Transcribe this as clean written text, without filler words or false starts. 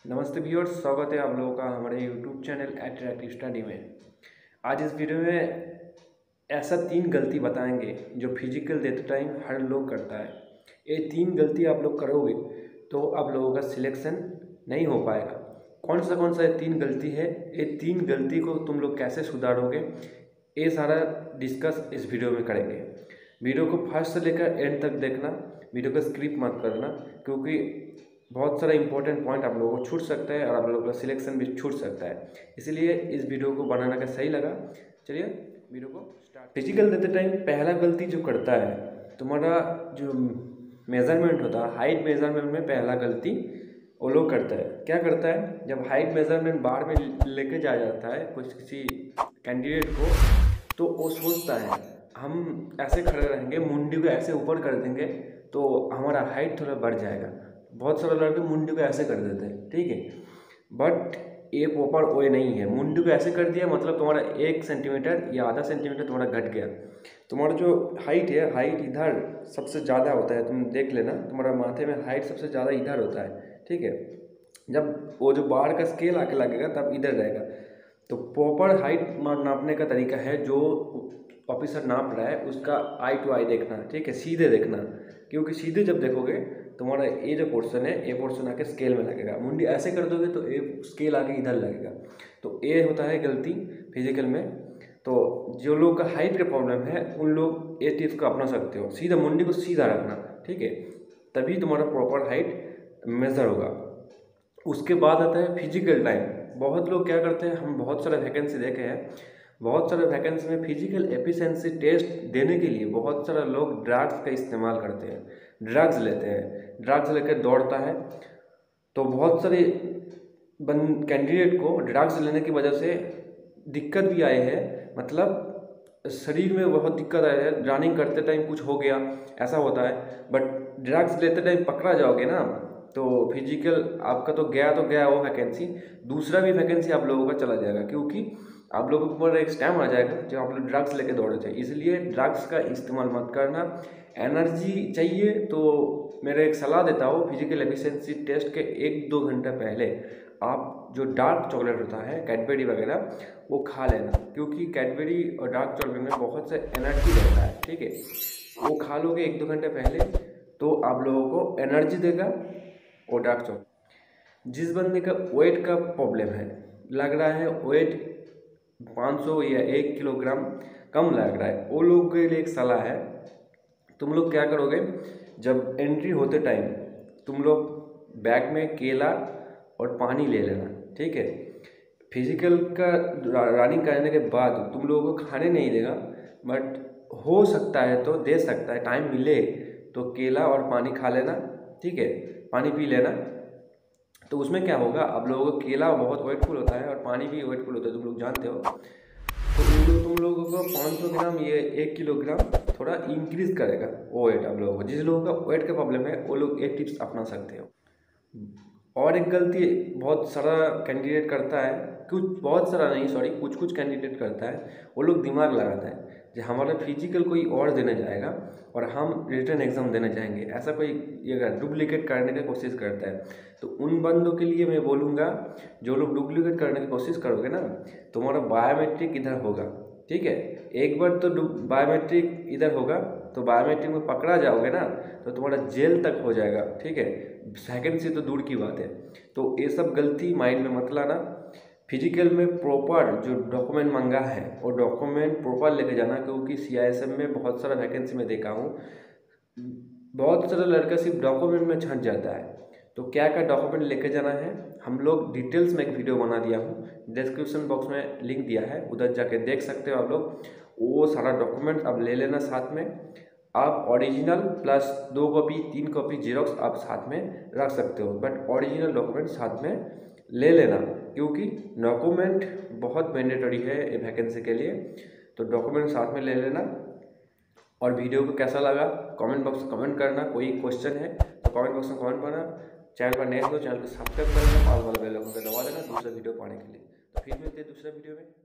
नमस्ते व्यूअर्स, स्वागत है आप लोगों का हमारे यूट्यूब चैनल अट्रैक्टिव स्टडी में। आज इस वीडियो में ऐसा 3 गलती बताएंगे जो फिजिकल देते टाइम हर लोग करता है। ये 3 गलती आप लोग करोगे तो आप लोगों का सिलेक्शन नहीं हो पाएगा। कौन सा ये 3 गलती है, ये 3 गलती को तुम लोग कैसे सुधारोगे, ये सारा डिस्कस इस वीडियो में करेंगे। वीडियो को फर्स्ट से लेकर एंड तक देखना, वीडियो को स्किप मत करना, क्योंकि बहुत सारा इंपॉर्टेंट पॉइंट आप लोगों को छूट सकता है और आप लोगों का सिलेक्शन भी छूट सकता है। इसलिए इस वीडियो को बनाना का सही लगा। चलिए वीडियो को स्टार्ट। फिजिकल देते टाइम पहला गलती जो करता है, तुम्हारा जो मेज़रमेंट होता है, हाइट मेज़रमेंट में पहला गलती वो लोग करता है। क्या करता है, जब हाइट मेज़रमेंट बार में लेके जाया जाता है किसी कैंडिडेट को, तो वो सोचता है हम ऐसे खड़े रहेंगे, मुंडी को ऐसे ऊपर कर देंगे तो हमारा हाइट थोड़ा बढ़ जाएगा। बहुत सारे लड़के मुंडी को ऐसे कर देते हैं, ठीक है, बट ये प्रॉपर वे नहीं है। मुंडी को ऐसे कर दिया मतलब तुम्हारा 1 सेंटीमीटर या आधा सेंटीमीटर तुम्हारा घट गया। तुम्हारा जो हाइट है, हाइट इधर सबसे ज़्यादा होता है, तुम देख लेना, तुम्हारा माथे में हाइट सबसे ज़्यादा इधर होता है, ठीक है। जब वो जो बार का स्केल आके लगेगा तब इधर रहेगा। तो प्रॉपर हाइट नापने का तरीका है, जो ऑफिसर नाप रहा है उसका आई टू आई देखना, ठीक है, सीधे देखना, क्योंकि सीधे जब देखोगे तुम्हारा ये जो पोर्शन है, ये पोर्शन आके स्केल में लगेगा। मुंडी ऐसे कर दोगे तो ये स्केल आके इधर लगेगा। तो ये होता है गलती फिजिकल में। तो जो लोग का हाइट का प्रॉब्लम है उन लोग ये टिप्स को अपना सकते हो। सीधा मुंडी को सीधा रखना, ठीक है, तभी तुम्हारा प्रॉपर हाइट मेजर होगा। उसके बाद आता है फिजिकल टाइम। बहुत लोग क्या करते हैं, हम बहुत सारे वैकेंसी देखे हैं, बहुत सारे वैकेंसी में फिजिकल एफिशिएंसी टेस्ट देने के लिए बहुत सारे लोग ड्रग्स का इस्तेमाल करते हैं, ड्रग्स लेते हैं, ड्रग्स लेकर दौड़ता है। तो बहुत सारे कैंडिडेट को ड्रग्स लेने की वजह से दिक्कत भी आए हैं, मतलब शरीर में बहुत दिक्कत आया है। रनिंग करते टाइम कुछ हो गया, ऐसा होता है। बट ड्रग्स लेते टाइम पकड़ा जाओगे ना तो फिजिकल आपका तो गया वो वैकेंसी, दूसरा भी वैकेंसी आप लोगों का चला जाएगा, क्योंकि आप लोगों के ऊपर एक स्टैम आ जाएगा जब आप लोग ड्रग्स लेके दौड़े थे। इसलिए ड्रग्स का इस्तेमाल मत करना। एनर्जी चाहिए तो मेरा एक सलाह देता हूँ, फिजिकल एफिशिएंसी टेस्ट के 1-2 घंटे पहले आप जो डार्क चॉकलेट होता है, कैडबरी वगैरह, वो खा लेना, क्योंकि कैडबरी और डार्क चॉकलेट में बहुत से एनर्जी रहता है, ठीक है। वो खा लोगे 1-2 घंटे पहले तो आप लोगों को एनर्जी देगा। और डार्क चॉकलेट, जिस बंदे का वेट का प्रॉब्लम है, लग रहा है वेट 500 या 1 किलोग्राम कम लग रहा है, वो लोग के लिए एक सलाह है। तुम लोग क्या करोगे, जब एंट्री होते टाइम तुम लोग बैग में केला और पानी ले लेना, ठीक है। फिजिकल का रनिंग करने के बाद तुम लोगों को खाने नहीं देगा, बट हो सकता है तो दे सकता है, टाइम मिले तो केला और पानी खा लेना, ठीक है, पानी पी लेना। तो उसमें क्या होगा, आप लोगों को केला बहुत वेटफुल होता है और पानी भी वेटफुल होता है, तुम लोग जानते हो। तो तुम लोगों को 500 ग्राम ये 1 किलोग्राम थोड़ा इंक्रीज करेगा वो वेट। आप लोगों को जिस लोगों का वेट का प्रॉब्लम है वो लोग ये टिप्स अपना सकते हो। और एक गलती बहुत सारा कैंडिडेट करता है, बहुत सारा नहीं, सॉरी, कुछ कैंडिडेट करता है, वो लोग दिमाग लगाता है कि हमारा फिजिकल कोई और देने जाएगा और हम रिटर्न एग्जाम देने जाएंगे, ऐसा कोई ये डुप्लीकेट करने की कोशिश करता है। तो उन बंदों के लिए मैं बोलूँगा, जो लोग डुप्लीकेट करने की कोशिश करोगे ना, तुम्हारा बायोमेट्रिक इधर होगा, ठीक है। एक बार तो बायोमेट्रिक इधर होगा तो बायोमेट्रिक में पकड़ा जाओगे ना तो तुम्हारा जेल तक हो जाएगा, ठीक है, सेकंड से तो दूर की बात है। तो ये सब गलती माइंड में मत लाना। फिजिकल में प्रॉपर जो डॉक्यूमेंट मांगा है वो डॉक्यूमेंट प्रॉपर लेके जाना, क्योंकि CISM में बहुत सारा वैकेंसी में देखा हूँ, बहुत सारा लड़का सिर्फ डॉक्यूमेंट में छंट जाता है। तो क्या क्या डॉक्यूमेंट लेके जाना है, हम लोग डिटेल्स में एक वीडियो बना दिया हूँ, डिस्क्रिप्शन बॉक्स में लिंक दिया है, उधर जाके देख सकते हो आप लोग। वो सारा डॉक्यूमेंट अब ले लेना साथ में। आप original plus 2 copy 3 copy xerox आप साथ में रख सकते हो, बट ओरिजिनल डॉक्यूमेंट साथ में ले लेना, क्योंकि डॉक्यूमेंट बहुत मैंडेटरी है ये वैकेंसी के लिए। तो डॉक्यूमेंट साथ में ले लेना। और वीडियो को कैसा लगा कमेंट बॉक्स में कमेंट करना, कोई क्वेश्चन है तो कमेंट बॉक्स में कमेंट करना। चैनल पर नए हो तो चैनल को सब्सक्राइब करना, ऑल वाला बेल आइकन को दबा देना दूसरा वीडियो पाने के लिए। तो फिर मिलते हैं दूसरे वीडियो में।